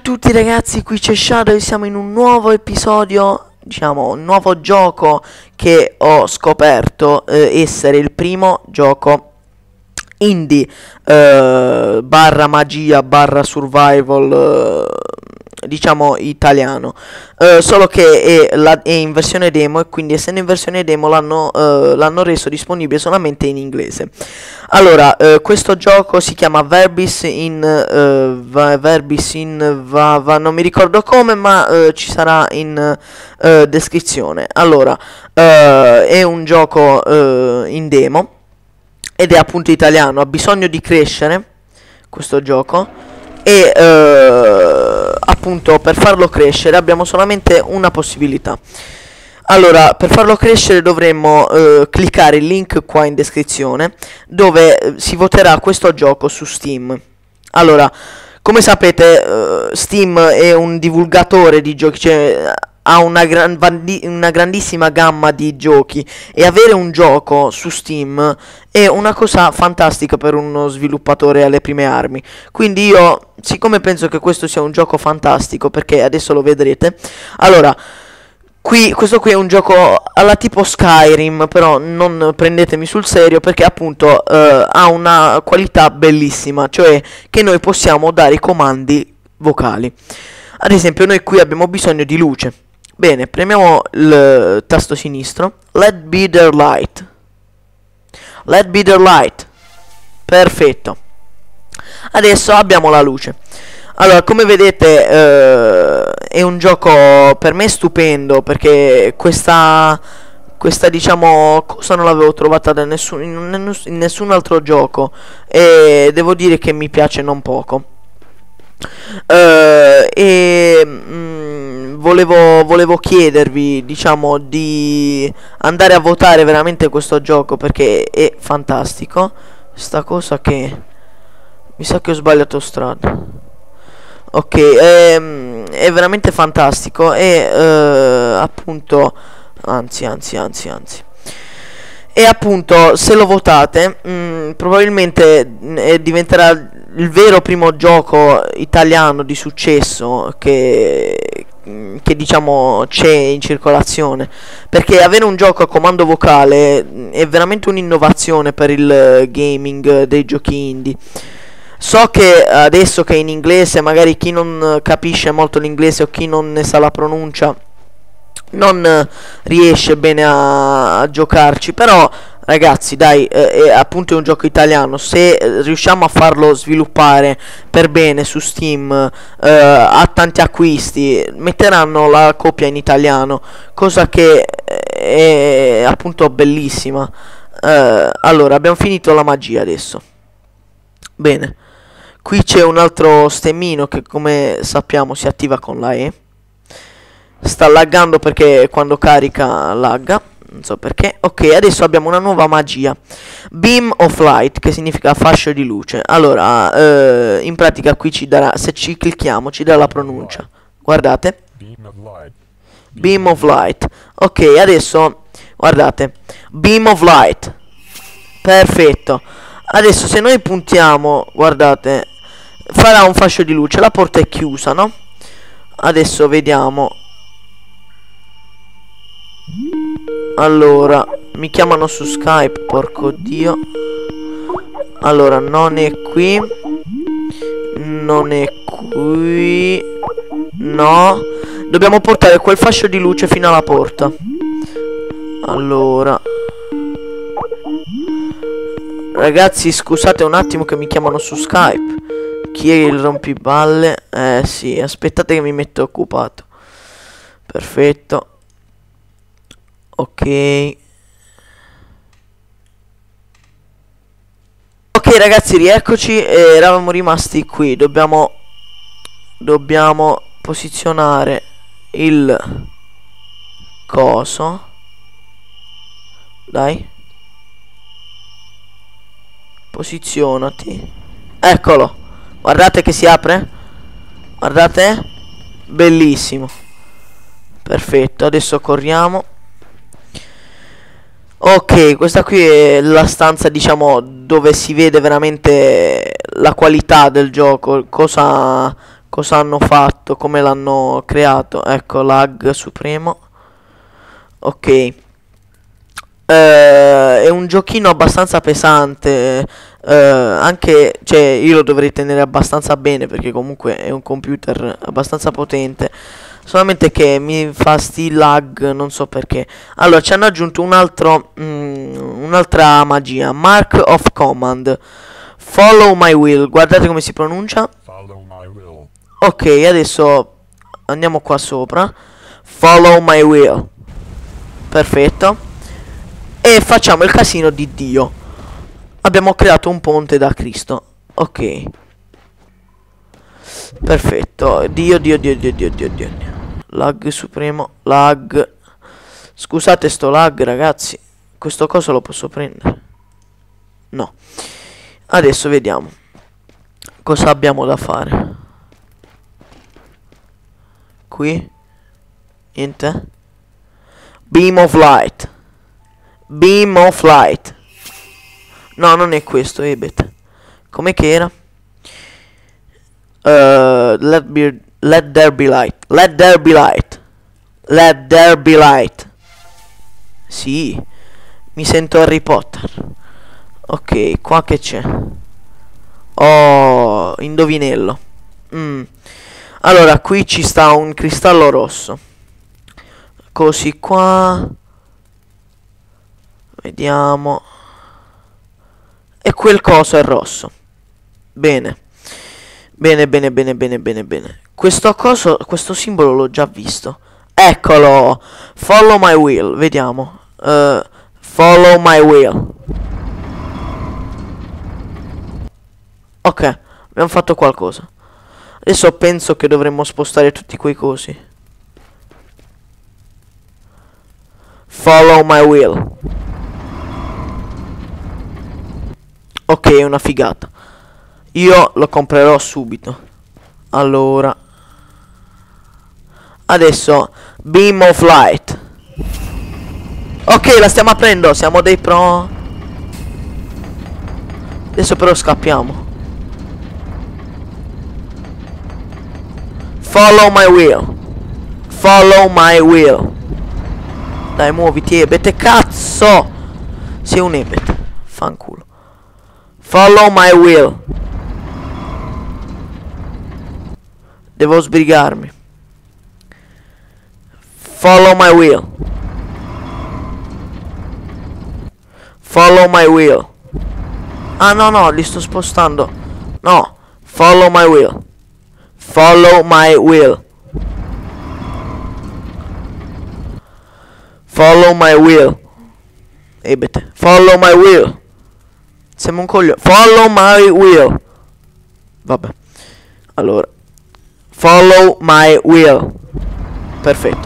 tutti ragazzi, qui c'è Shadow e siamo in un nuovo episodio, diciamo un nuovo gioco che ho scoperto essere il primo gioco indie barra magia barra survival diciamo italiano, solo che è in versione demo, e quindi essendo in versione demo l'hanno reso disponibile solamente in inglese. Allora, questo gioco si chiama Verbis in non mi ricordo come, ma ci sarà in descrizione. Allora, è un gioco in demo ed è appunto italiano, ha bisogno di crescere questo gioco. E appunto per farlo crescere abbiamo solamente una possibilità. Allora, per farlo crescere dovremmo cliccare il link qua in descrizione, dove si voterà questo gioco su Steam. Allora, come sapete, Steam è un divulgatore di giochi, cioè ha una grandissima gamma di giochi, e avere un gioco su Steam è una cosa fantastica per uno sviluppatore alle prime armi. Quindi io, siccome penso che questo sia un gioco fantastico, perché adesso lo vedrete, allora questo qui è un gioco alla tipo Skyrim, però non prendetemi sul serio, perché appunto ha una qualità bellissima, cioè che noi possiamo dare i comandi vocali. Ad esempio, noi qui abbiamo bisogno di luce. Bene, premiamo il tasto sinistro. Let be there light. Let be there light. Perfetto. Adesso abbiamo la luce. Allora, come vedete, è un gioco per me stupendo, perché questa diciamo cosa non l'avevo trovata da in nessun altro gioco, e devo dire che mi piace non poco. Volevo chiedervi, diciamo, di andare a votare veramente questo gioco, perché è fantastico. Sta cosa che mi sa che ho sbagliato strada. Ok, è veramente fantastico, e appunto anzi e appunto, se lo votate, probabilmente diventerà il vero primo gioco italiano di successo che diciamo c'è in circolazione, perché avere un gioco a comando vocale è veramente un'innovazione per il gaming dei giochi indie. So che adesso che è in inglese, magari chi non capisce molto l'inglese o chi non ne sa la pronuncia non riesce bene a giocarci, però ragazzi, dai, è appunto un gioco italiano. Se riusciamo a farlo sviluppare per bene su Steam, a tanti acquisti, metteranno la copia in italiano, cosa che è appunto bellissima. Allora, abbiamo finito la magia adesso. Bene, qui c'è un altro stemmino che, come sappiamo, si attiva con la E. Sta laggando perché quando carica lagga, non so perché. Ok, adesso abbiamo una nuova magia, Beam of Light, che significa fascio di luce. Allora, in pratica qui ci darà, se ci clicchiamo ci dà la pronuncia. Guardate, Beam of Light. Ok, adesso guardate, Beam of Light. Perfetto. Adesso se noi puntiamo, guardate, farà un fascio di luce. La porta è chiusa, no? Adesso vediamo. Allora, mi chiamano su Skype, porco dio. Allora, non è qui. Non è qui. No. Dobbiamo portare quel fascio di luce fino alla porta. Allora, ragazzi, scusate un attimo che mi chiamano su Skype. Chi è il rompiballe? Sì, aspettate che mi metto occupato. Perfetto. Ok. Ok ragazzi, rieccoci. Eravamo rimasti qui. Dobbiamo posizionare il coso. Dai, posizionati. Eccolo. Guardate che si apre. Guardate. Bellissimo. Perfetto, adesso corriamo. Ok, questa qui è la stanza, diciamo, dove si vede veramente la qualità del gioco, cosa cosa hanno fatto, come l'hanno creato. Ecco, lag supremo. Ok. È un giochino abbastanza pesante. Anche, cioè, io lo dovrei tenere abbastanza bene perché comunque è un computer abbastanza potente. Solamente che mi fa sti lag, non so perché. Allora, ci hanno aggiunto un'altra magia. Mark of Command. Follow my will. Guardate come si pronuncia. Follow my will. Ok, adesso andiamo qua sopra. Follow my will. Perfetto. E facciamo il casino di Dio. Abbiamo creato un ponte da Cristo. Ok. Perfetto. Dio. Lag supremo. Lag. Scusate sto lag, ragazzi. Questo coso lo posso prendere? No. Adesso vediamo cosa abbiamo da fare. Qui niente. Beam of light. Beam of light. No, non è questo, Ebet. Com'è che era? Let there be light. Let there be light. Let there be light. Sì, mi sento Harry Potter. Ok, qua che c'è? Oh, indovinello. Allora, qui ci sta un cristallo rosso. Così qua. Vediamo. E quel coso è rosso. Bene. Bene. Questo simbolo l'ho già visto. Eccolo. Follow my will. Vediamo. Follow my will. Ok, abbiamo fatto qualcosa. Adesso penso che dovremmo spostare tutti quei cosi. Follow my will. Ok, è una figata. Io lo comprerò subito. Allora, adesso Beam of Light. Ok, la stiamo aprendo. Siamo dei pro. Adesso però scappiamo. Follow my will. Follow my will. Dai, muoviti, Ebet. Cazzo! Sei un Ebet. Fanculo. Follow my will. Devo sbrigarmi. Follow my will. Follow my will. Ah, no, li sto spostando. No. Follow my will. Follow my will. Follow my will. Ebete. Follow my will. Sembra un coglione. Follow my will. Vabbè. Allora. Follow my will. Perfetto.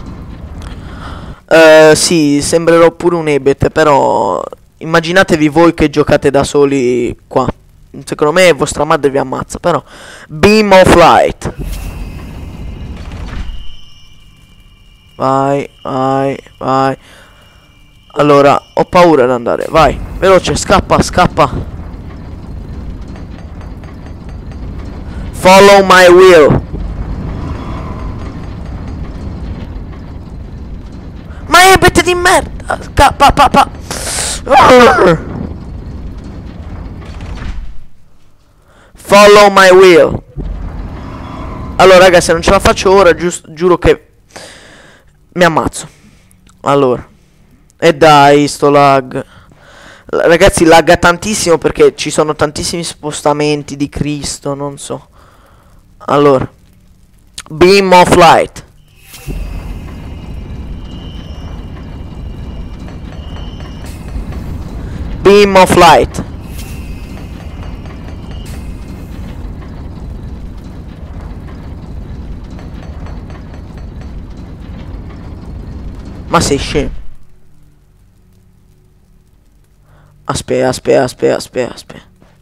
Sì, sembrerò pure un ebete, però immaginatevi voi che giocate da soli qua. Secondo me vostra madre vi ammazza, però. Beam of light. Vai. Allora, ho paura di andare. Vai, veloce, scappa. Follow my will. Ma ebete di merda. Scappa. Follow my will. Allora, raga, se non ce la faccio ora, giuro che mi ammazzo. Allora. E dai, sto lag. Ragazzi, lagga tantissimo perché ci sono tantissimi spostamenti di Cristo, non so. Allora. Beam of light. Beam of light. Ma sei scemo? Aspetta.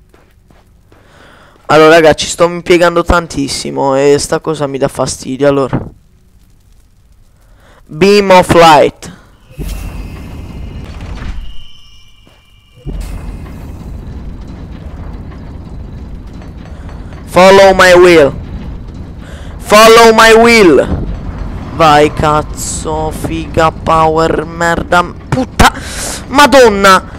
Allora, raga, ci sto impiegando tantissimo e sta cosa mi dà fastidio. Allora, Beam of light. Follow my will. Follow my will. Vai, cazzo, figa, power, merda, puttana, madonna.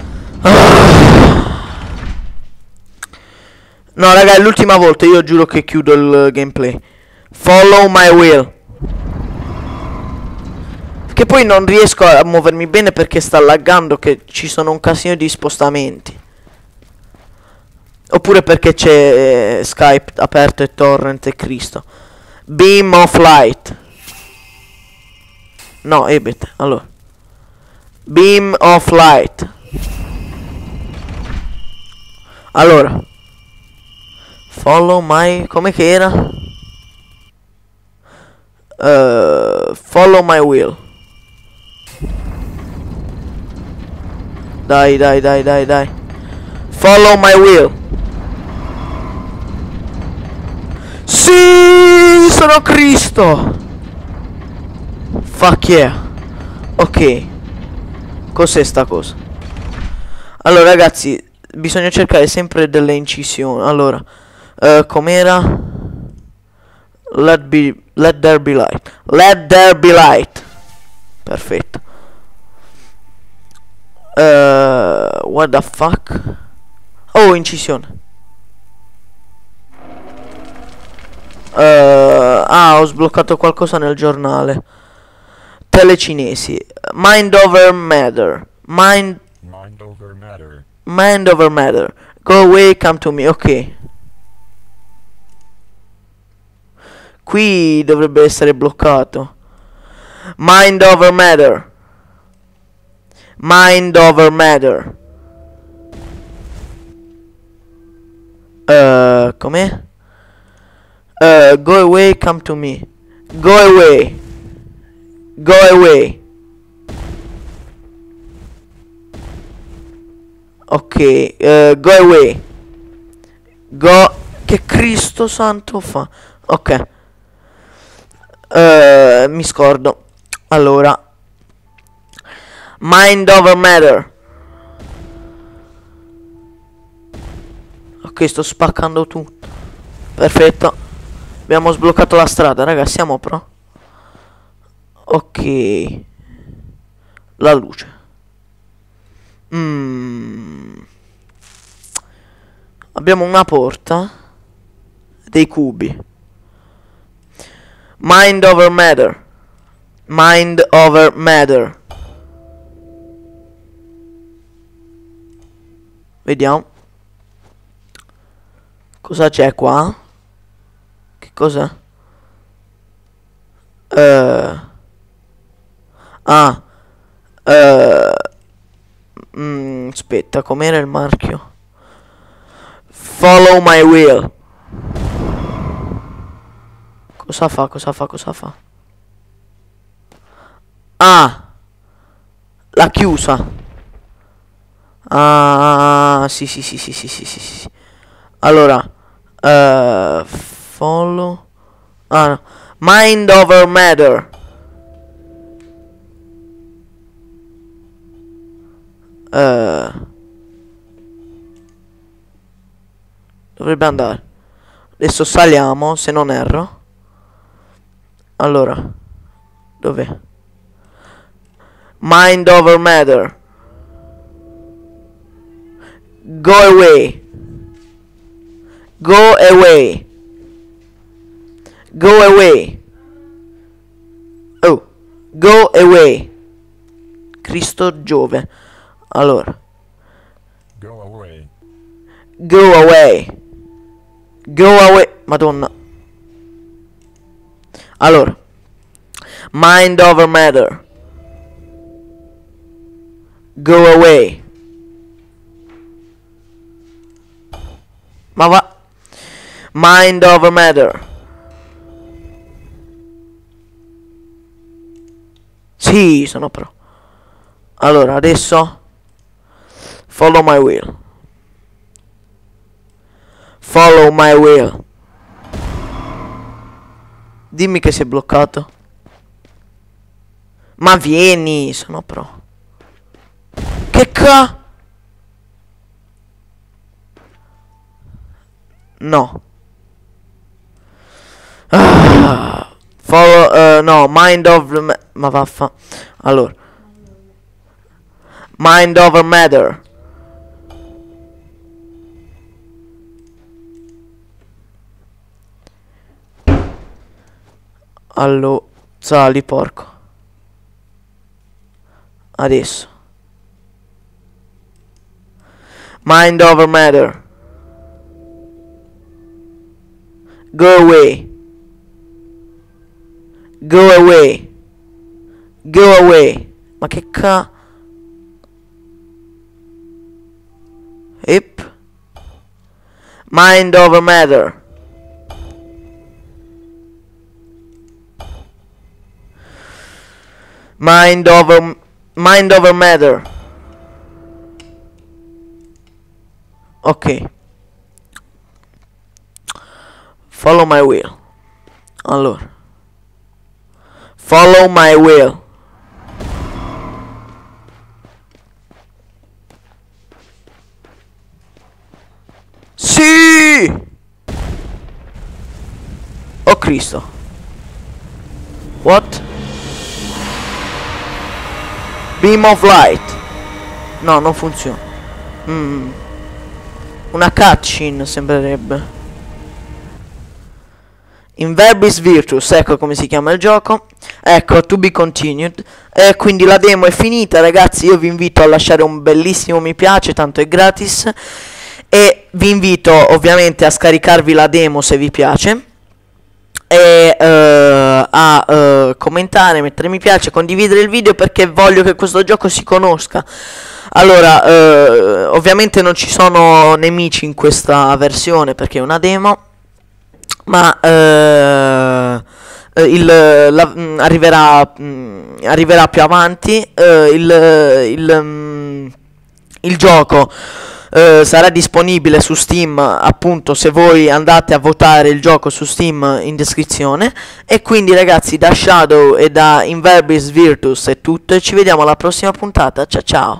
No, raga, è l'ultima volta, io giuro che chiudo il gameplay. Follow my will. Che poi non riesco a muovermi bene perché sta laggando, che ci sono un casino di spostamenti. Oppure perché c'è Skype aperto e torrent e Cristo. Beam of light. No, ebit, allora. Beam of light. Allora. Follow my... come che era? Follow my will. Dai, dai, dai, dai, dai. Follow my will. Sì, sono Cristo. Fuck yeah. Ok. Cos'è sta cosa? Allora, ragazzi, bisogna cercare sempre delle incisioni. Allora, com'era? Let there be light. Let there be light. Perfetto. What the fuck? Oh, incisione. Ho sbloccato qualcosa nel giornale. Telecinesi. Mind over matter. Mind over matter. Mind over matter. Go away, come to me. Ok. Qui dovrebbe essere bloccato. Mind over matter. Mind over matter. Com'è? Go away, come to me. Go away. Go away. Ok, go away. Go. Che Cristo santo fa? Ok. Mi scordo. Allora. Mind over matter. Ok, sto spaccando tutto. Perfetto. Abbiamo sbloccato la strada, raga, siamo pro. Ok. La luce. Abbiamo una porta. Dei cubi. Mind over matter. Mind over matter. Vediamo. Cosa c'è qua? Che cos'è? Aspetta, com'era il marchio? Follow my will. Cosa fa? Cosa fa? Cosa fa? Ah! L'ha chiusa. Ah, sì, sì, sì, sì, sì, sì, sì, sì. Allora, follow. Ah, no. Mind over matter. Dovrebbe andare. Adesso saliamo, se non erro. Allora, dov'è? Mind over matter. Go away. Go away. Go away. Oh, go away. Cristo Giove. Allora. Go away. Go away. Go away. Madonna. Allora. Mind over matter. Go away. Ma va. Mind over matter. Sì, sono pro. Allora, adesso follow my will. Follow my will. Dimmi che sei bloccato. Ma vieni, sono pro. Che ca... No. Follow, no, Mind of ma vaffa. Allora, Mind over Matter. Allora, sali porco. Adesso. Mind over Matter. Go away. Go away. Go away. Ma che ca... Yep. Mind over Matter. Mind over Matter. Ok. Follow my will. Allora. Follow my will. Sì! Oh Cristo. What? Beam of light. No, non funziona. Una cutscene sembrerebbe. In verbis virtus, ecco come si chiama il gioco. Ecco, to be continued. Quindi la demo è finita, ragazzi. Io vi invito a lasciare un bellissimo mi piace, tanto è gratis. E vi invito ovviamente a scaricarvi la demo se vi piace. E a commentare, mettere mi piace, condividere il video, perché voglio che questo gioco si conosca. Allora, ovviamente non ci sono nemici in questa versione perché è una demo, ma arriverà più avanti. Il gioco sarà disponibile su Steam, appunto, se voi andate a votare il gioco su Steam in descrizione. E quindi ragazzi, da Shadow e da Inverbis Virtus è tutto, e ci vediamo alla prossima puntata. Ciao ciao.